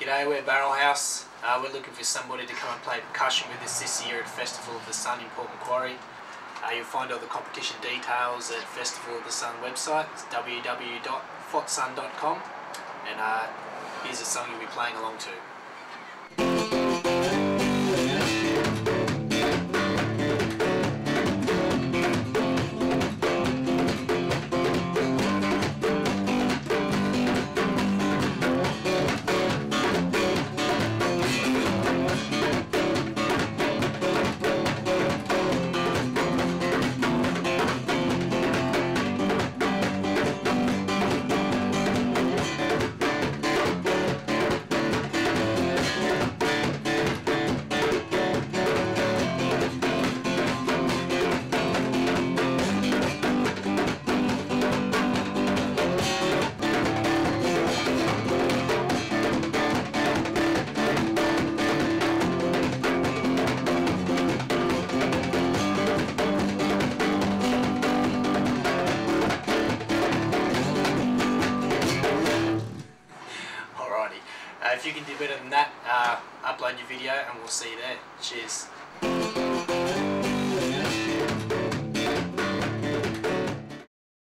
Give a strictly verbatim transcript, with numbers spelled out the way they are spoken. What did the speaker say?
G'day, we're Barrel House. Uh, we're looking for somebody to come and play percussion with us this year at Festival of the Sun in Port Macquarie. Uh, you'll find all the competition details at Festival of the Sun website. It's w w w dot fotsun dot com, and uh, here's a song you'll be playing along to. Uh, if you can do better than that, uh, upload your video and we'll see you there. Cheers.